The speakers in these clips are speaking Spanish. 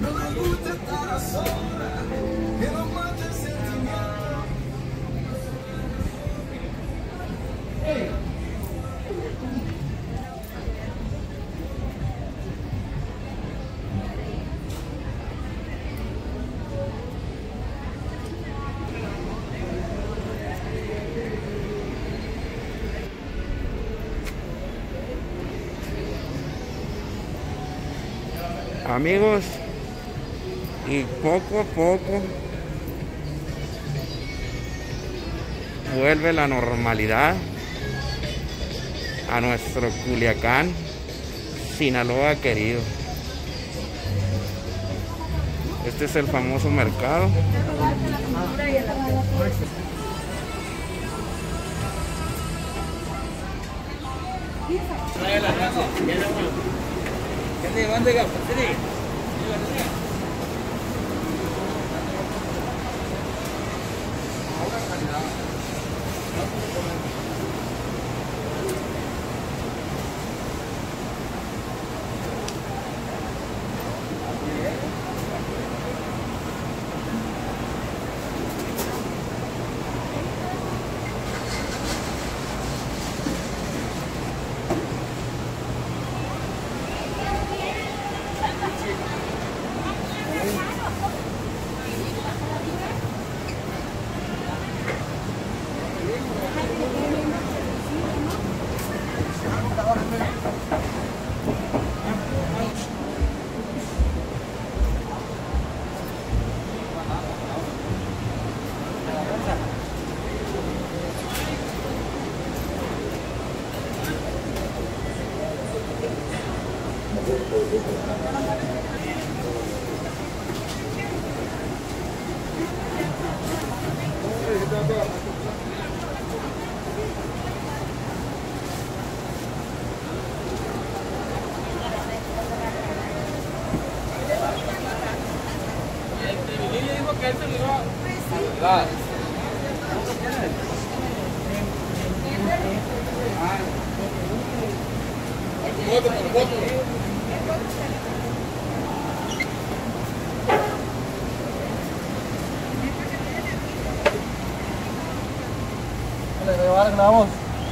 Amigos, y poco a poco vuelve la normalidad a nuestro Culiacán, Sinaloa querido. Este es el famoso mercado. Grabamos.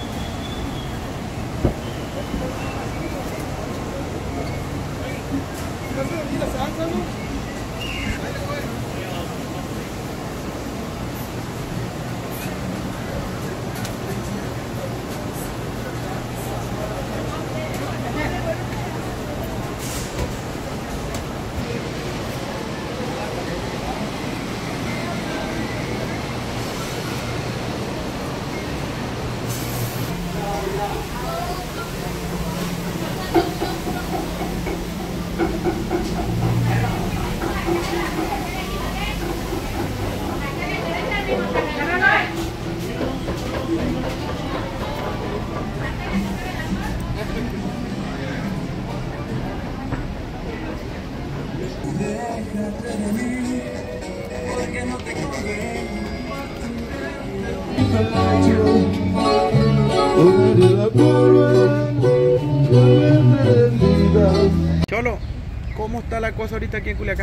Cholo, ¿cómo está la cosa ahorita aquí en Culiacán?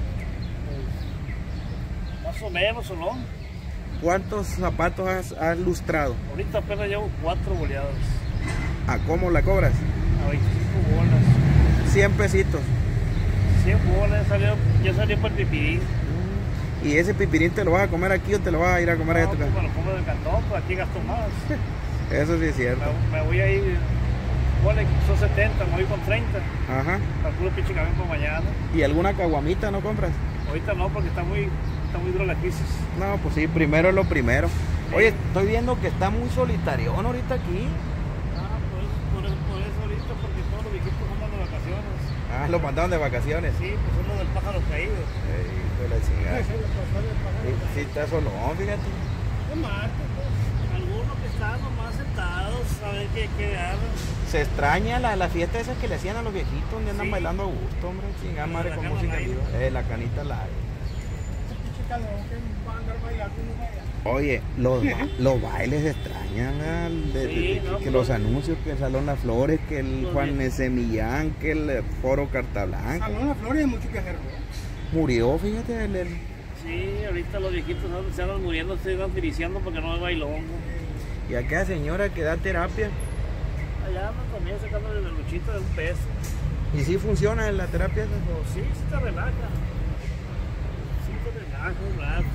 Más o menos, ¿o no? ¿Cuántos zapatos has lustrado? Ahorita apenas llevo 4 boleados. ¿A cómo la cobras? A 25 bolas. 100 pesitos. 100 bolas, ya salió por el pipirín. ¿Y ese pipirín te lo vas a comer aquí o te lo vas a ir a comer a tu casa? No, me lo como del cantón, pues aquí gasto más. Eso sí es cierto. Me voy a ir, ponle, son 70, me voy con 30. Ajá. Calculo pinche camión para mañana. ¿Y alguna caguamita no compras? Ahorita no, porque está muy dura la crisis. No, pues sí, primero es lo primero. Oye, estoy viendo que está muy solitarión ahorita aquí. Por eso ahorita, porque todos los viejitos andan de vacaciones. Ah, lo mandaron de vacaciones. Sí, pues uno del pájaro caído. Hijo de la chingada. Sí, está solón, fíjate. Algunos que están nomás sentados, a ver qué hagan. Se extraña la fiesta esa que le hacían a los viejitos, donde andan Sí. bailando a gusto, hombre. Chingada madre, La con cana música en live. vivo. La canita live. calor, que va a andar bailando uno para allá. Oye, los bailes extrañan Sí, no, que pues, los anuncios, que el Salón Las Flores, que el los Juan de- S. Millán, que el Foro Carta Blanca. Salón La Flor hay mucho que hacer, ¿no? Murió, fíjate, Sí, ahorita los viejitos se andan muriendo, se andan filiciando porque no hay bailongo. y aquella señora que da terapia. Allá andan también sacándole la luchita de $1. ¿Y sí funciona en la terapia esa? Pues sí, sí te relaja. Sí te relaja un rato.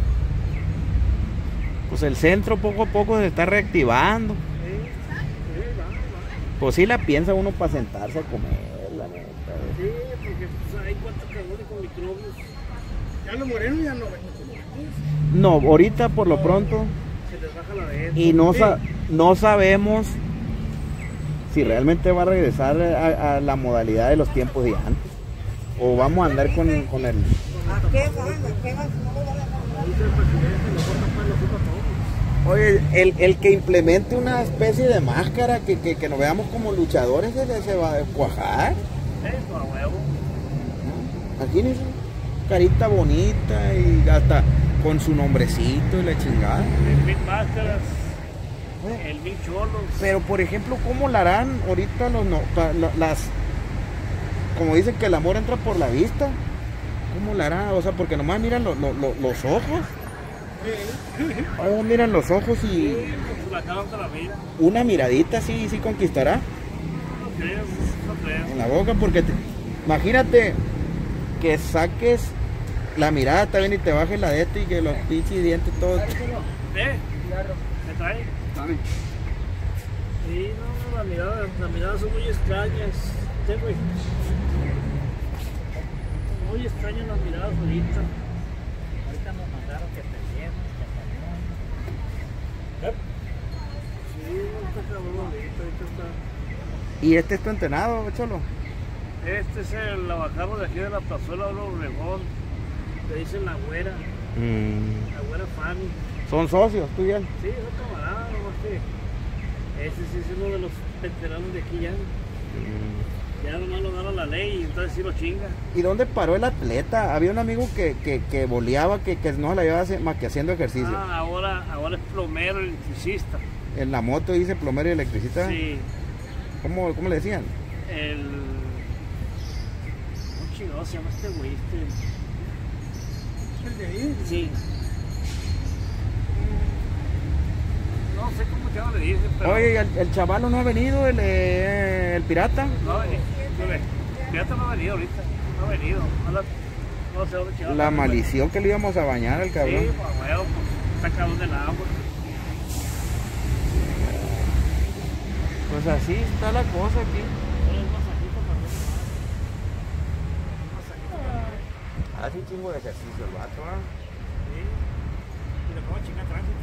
Pues el centro poco a poco se está reactivando. Sí, va. Pues sí la piensa uno para sentarse a comer, la neta. Sí, porque pues, hay cuantos cagüines con microbios. Ya los morenos ya no ven mucho. No, ahorita por lo pronto, Se les baja la venta. y no sabemos si realmente va a regresar a la modalidad de los tiempos de antes. O vamos a andar con el... ¿A qué van? ¿A qué van? No lo van a Dice el presidente, mejor tapar los ojos a todos. Oye, el que implemente una especie de máscara que nos veamos como luchadores, se va a cuajar. Eso, a huevo. Aquí ni carita bonita y hasta con su nombrecito y la chingada. El Mil Máscaras, el Mil Cholos. Pero por ejemplo, ¿cómo la harán ahorita las... Como dicen que el amor entra por la vista? ¿Cómo la harán? O sea, porque nomás miran los ojos. Ay, miran los ojos y Sí, pues la acaban de la vida. una miradita sí conquistará No creo, no creo. en la boca, porque imagínate que saques la mirada también y te bajes la de esto y que los pinches dientes todos... ¿Me trae? Sí, no, las miradas son muy extrañas. Sí, güey. Muy extrañas las miradas ahorita. Ahorita nos mandaron que perdieron, Sí, no está cabrón ahorita está. ¿Y este es tu entrenado, Cholo? Este es el lavacabo de aquí de la plazuela de Obregón. Le dicen la güera Fanny. Son socios, tú y él. Sí, es un camarada, nomás que ese sí es uno de los veteranos de aquí ya. Ya nomás lo dan a la ley y entonces sí lo chinga. ¿Y dónde paró el atleta? Había un amigo que boleaba, que no la llevaba más que haciendo ejercicio. Ah, ahora es plomero, electricista. En la moto dice plomero y electricista. Sí, ¿Cómo le decían? ¿Cómo chingado se llama este güey? El de ahí. Sí. No sé cómo se llama, le dicen, pero... Oye, ¿el chavalo no ha venido, el pirata? No, fíjate, no ha venido ahorita. No ha venido. No sé dónde chingado. La maldición que le íbamos a bañar al cabrón. Sí, pues bueno, pues está cabrón del agua. Pues así está la cosa aquí. Hace un chingo de ejercicio el vato, ¿ah? Sí. Y le pongo chingar tránsito.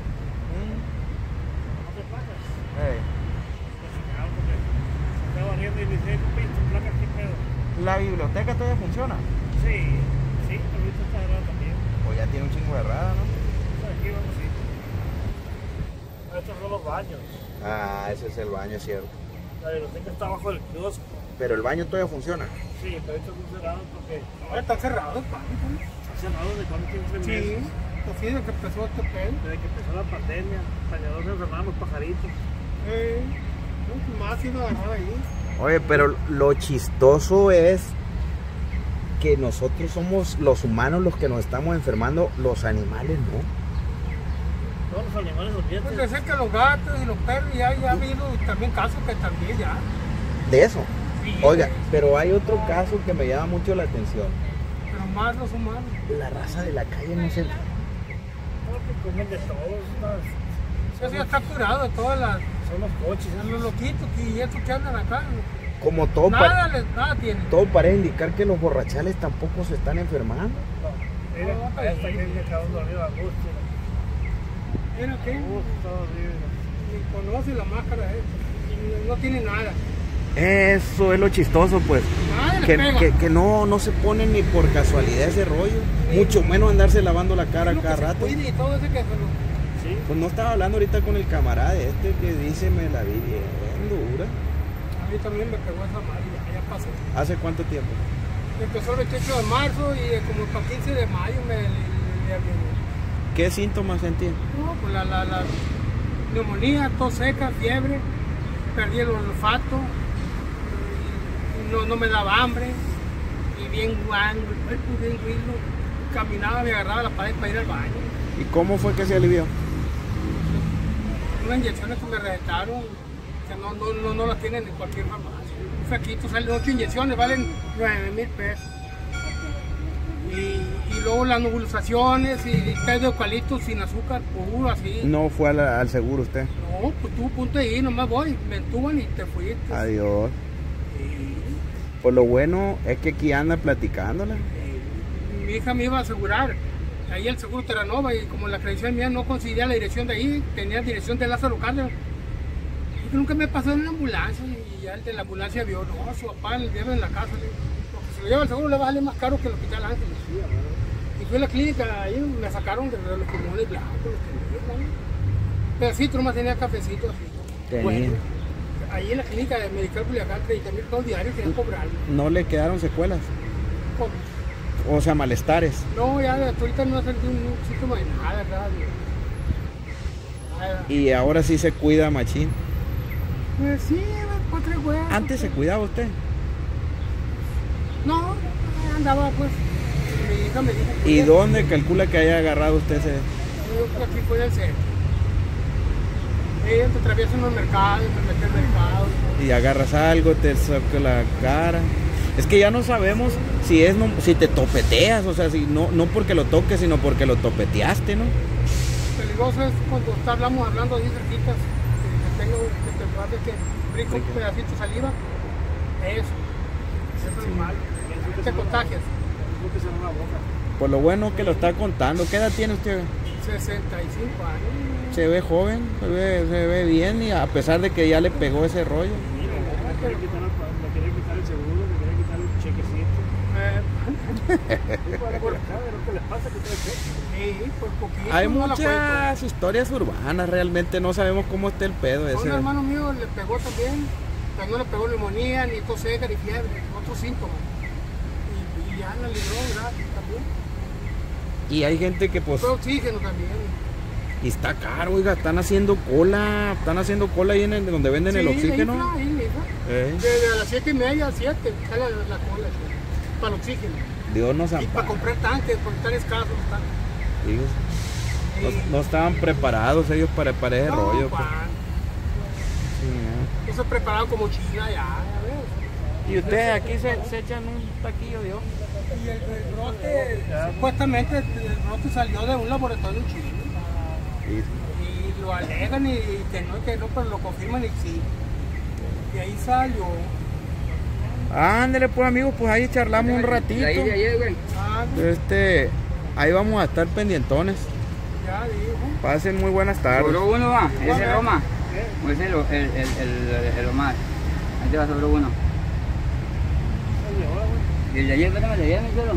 No te placas. Está chingado porque se está barriendo y dice, pinche placas, qué pedo. ¿La biblioteca todavía funciona? Sí, pero ahorita está cerrada también. Pues ya tiene un chingo de errada, ¿no? Aquí vamos, sí. Estos son los baños. Ah, ese es el baño, es cierto. La biblioteca está abajo del kiosco. Pero el baño todavía funciona. Sí, pero estos son cerrados porque Ahora están cerrados, padre. está cerrado de cuánto tiempo Sí, meses. así desde que empezó este pedo. Desde que empezó la pandemia, hasta que no se enfermaron los pajaritos. Más ha sido agarrado ahí. Oye, pero lo chistoso es que nosotros somos los humanos los que nos estamos enfermando, los animales no. Todos los animales los Pues dientes. decir que los gatos y los perros ya ha habido también casos que también ya. De eso. Sí, Oiga, pero hay otro caso que me llama mucho la atención. pero más los humanos. La raza de la calle no se... Porque comen de todos. Eso ya está curado, todas las. Son los coches. Los loquitos y estos que andan acá. Como todo, Nada tienen. todo parece indicar que los borrachales tampoco se están enfermando. Mira, hasta que se acabó dormido a gusto. Mira que Todo libre. ni conoce la máscara esta. No tiene nada. Eso es lo chistoso, pues. Nada les pega. Que no se pone ni por casualidad ese rollo. Mucho menos andarse lavando la cara Lo que cada se rato. cuide y todo ese que se lo. Sí. Pues no estaba hablando ahorita con el camarada este que dice me la vi bien dura. A mí también me pegó esa madre, ya pasó. ¿Hace cuánto tiempo? Empezó el 28 de marzo y como para 15 de mayo me salía bien. ¿Qué síntomas sentía? No, pues la neumonía, tos seca, fiebre, perdí el olfato, y no me daba hambre, y bien guango, el cuerpo bien ruido, caminaba, me agarraba la pared para ir al baño. ¿Y cómo fue que se alivió? Unas inyecciones que me recetaron, que no las tienen en cualquier farmacia. Un saquito, salen 8 inyecciones, valen 9,000 pesos. Y luego las nebulizaciones y té de eucalipto sin azúcar, puro, así. No fue al seguro usted. No, pues tú punto ahí, nomás voy, me entuban y te fuiste. Adiós. Sí. Pues lo bueno es que aquí anda platicándola. Mi hija me iba a asegurar, ahí el seguro Terranova, y como la credencial mía no coincidía la dirección de ahí, tenía dirección de Lázaro Cárdenas. Y nunca me pasó en una ambulancia, y ya el de la ambulancia vio, no, su papá le lleva en la casa, le digo, porque si lo lleva al seguro le va a salir más caro que el Hospital Ángeles. Y fui a la clínica, ahí me sacaron de los pulmones blancos, los pulmones, pero sí, tú nomás tenía cafecito así. Tenía. Bueno, ahí en la clínica de Medical Culiacán, 30,000 pesos diarios que iban a cobrar. ¿No le quedaron secuelas? ¿Cómo? O sea, malestares. No, ya ahorita no sentí un síntoma de nada, ¿verdad? Nada. Y ahora sí se cuida machín. Pues sí, pues 3 huevos. Antes se cuidaba usted. No, andaba pues. Mi hija me dijo. ¿Y dónde calcula que haya agarrado usted ese? Yo creo que aquí fue del centro. Te atraviesas en los mercados, me metí al mercado. Y agarras algo, te saca la cara. Es que ya no sabemos si es si te topeteas, o sea, si no porque lo toques, sino porque lo topeteaste, ¿no? Peligroso es cuando hablamos hablando ahí cerquitas, que tengo que te guarde que brinco un pedacito de saliva. Eso es malo. Te contagias. Pues lo bueno que lo está contando. ¿Qué edad tiene usted? 65 años. Se ve joven, se ve bien, y a pesar de que ya le pegó ese rollo. Me quiere quitar el seguro, me quiere quitar el chequecito. ¿Qué les pasa? Sí, por poquito. Hay no la muchas historias urbanas, realmente no sabemos cómo está el pedo cuento. ese. Un hermano mío le pegó también, pero no le pegó neumonía, ni tos seca, ni fiebre, otros síntomas. Y ya la libró, ¿verdad? También. Y hay gente que pues... Fue oxígeno también. Y está caro, oiga, están haciendo cola ahí en donde venden el oxígeno. Ahí mismo. Desde las 7:30 a 7 sale la cola, para el oxígeno. Dios nos Y para ampare. comprar tanques, porque están escasos los tanques. Digo, no estaban preparados ellos para ese rollo. Pues. No se prepararon como China ya ves. Y ustedes aquí se echan un taquillo, Dios. Y el brote, supuestamente el brote salió de un laboratorio chino. Y lo alegan y que no, pero lo confirman y sí. Y ahí salió. Ándale pues amigos, pues ahí charlamos un ratito. Ahí vamos a estar pendientones. Ya dijo. Pasen muy buenas tardes. Sobró uno va, ese Roma. O ese el Omar. Ahí te va, sobró uno. Y el de ayer, espérame, el de ayer, mi suelo.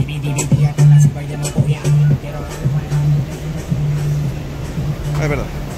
Es verdad.